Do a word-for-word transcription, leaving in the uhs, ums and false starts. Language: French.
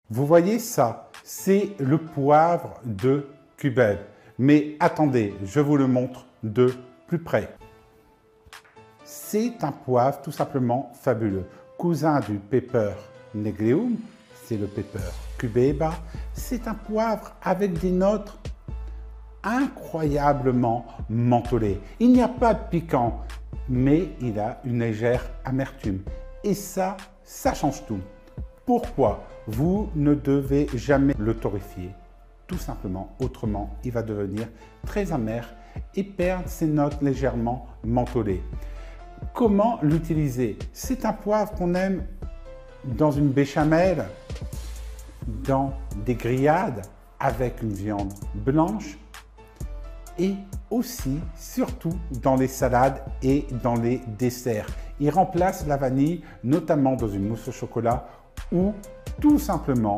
Vous voyez ça, c'est le poivre de Cubeb. Mais attendez, je vous le montre de plus près. C'est un poivre tout simplement fabuleux. Cousin du Peper nigreum, c'est le Peper cubeba. C'est un poivre avec des notes incroyablement mentholées. Il n'y a pas de piquant, mais il a une légère amertume. Et ça, ça change tout. Pourquoi? Vous ne devez jamais le torréfier. Tout simplement, autrement, il va devenir très amer et perdre ses notes légèrement mentholées. Comment l'utiliser? C'est un poivre qu'on aime dans une béchamel, dans des grillades avec une viande blanche et aussi, surtout, dans les salades et dans les desserts. Il remplace la vanille, notamment dans une mousse au chocolat ou tout simplement